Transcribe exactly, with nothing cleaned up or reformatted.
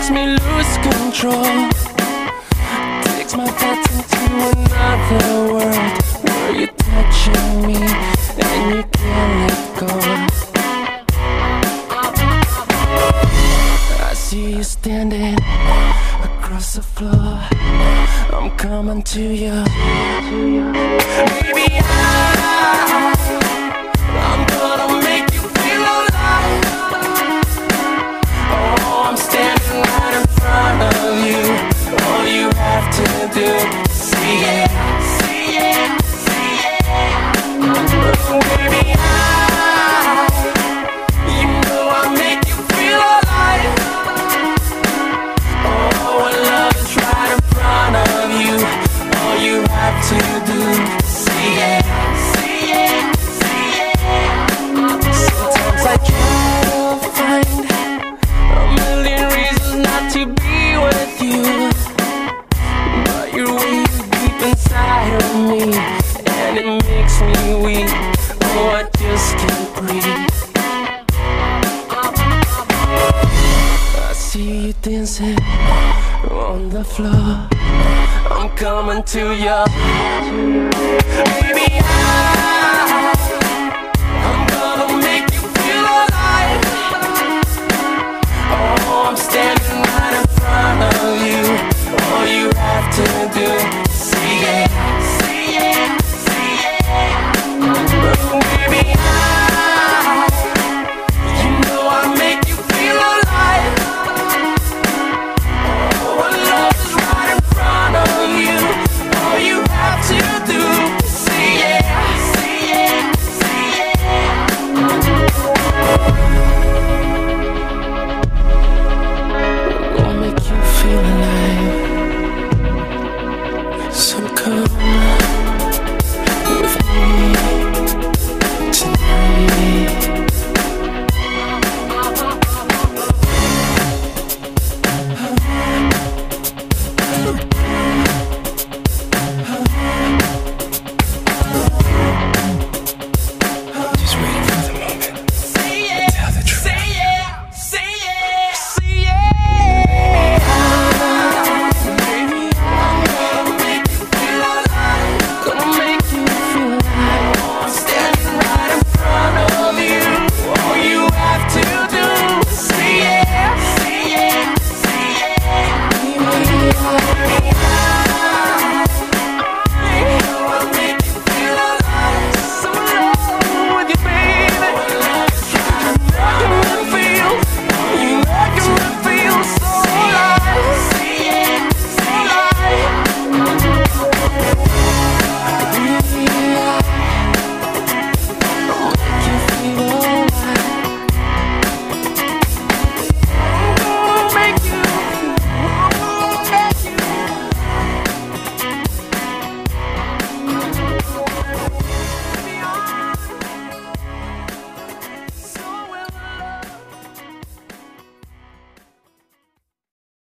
makes me lose control. Takes my thoughts into another world where you're touching me and you can't let go. I see you standing across the floor. I'm coming to you. Baby, I, I'm gonna make you feel alive. Oh, I'm standing right in front of you. All you have to do is see it, see it, see it. Oh, baby, I, you know I make you feel alive. Oh, our love is right in front of you. All you have to do is see it, see it, see it. Sometimes I try to find a million reasons not to be with you, but you're way deep inside of me, and it makes me weak. Oh, I just can't breathe. I see you dancing on the floor. I'm coming to you. Baby, I